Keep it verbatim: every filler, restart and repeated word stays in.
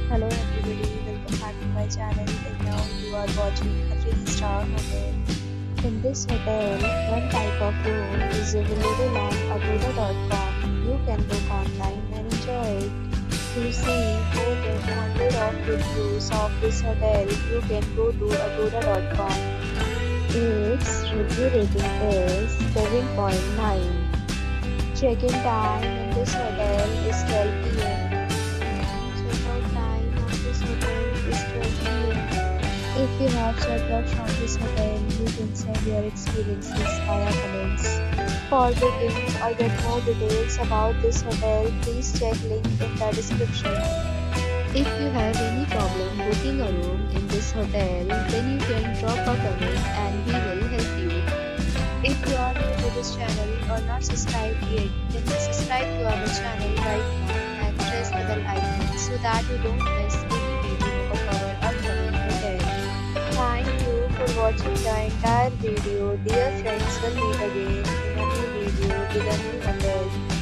Hello everybody, welcome back to my channel and now you are watching a three star hotel. In this hotel, one type of room is available on azzura dot com. You can book online and enjoy it. To see more than one hundred of reviews of this hotel, you can go to azzura dot com. Its review rating is seven point nine. Check-in time in this hotel is twelve p m Check-out time of this hotel is twelve p m If you have checked out from this hotel, you can send your experiences via comments. For booking or get more details about this hotel, please check link in the description. If you have any problem booking a room in this hotel, then you can drop a comment and we will help you. If you are new to this channel or not subscribed yet, then subscribe to our channel right now and press the bell icon so that you don't miss any video of our upcoming hotel. Thank you for watching the entire video. Dear friends, we'll meet again in a new video with a new hotel.